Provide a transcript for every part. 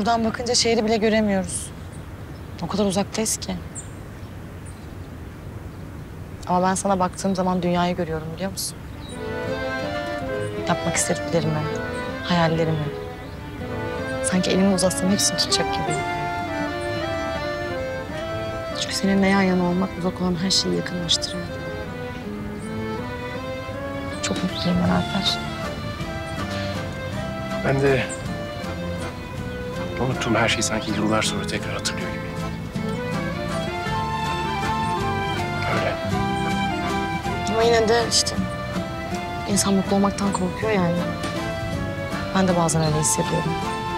Buradan bakınca şehri bile göremiyoruz. O kadar uzaktayız ki. Ama ben sana baktığım zaman dünyayı görüyorum, biliyor musun? Yapmak istediklerimi, hayallerimi. Sanki elimi uzatsam hepsini tutacak gibiyim. Çünkü seninle yan yana olmak uzak olan her şeyi yakınlaştırıyor. Çok mutluyum ben Alper. Ben de unuttuğum her şeyi sanki yıllar sonra tekrar hatırlıyor gibiyim. Öyle. Ama yine de işte insan mutlu olmaktan korkuyor yani. Ben de bazen öyle hissediyorum.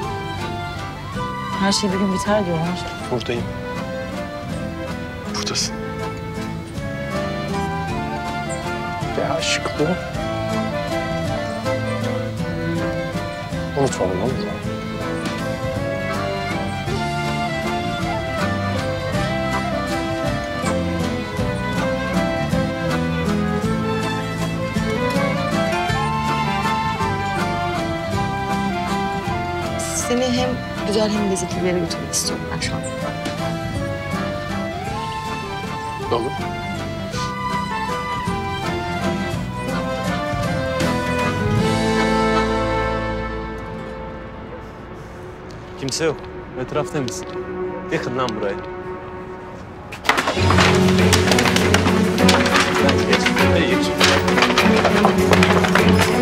Her şey bir gün biter diyorlar. Buradayım. Buradasın. Ve aşıklığı unutmadım, olur mu? Seni hem güzel hem lezzetli bir yere götürmek istiyorum ben şu an. Olur. Kimse yok. Etraf temiz. Yakın lan burayı. Geç. Hadi geç.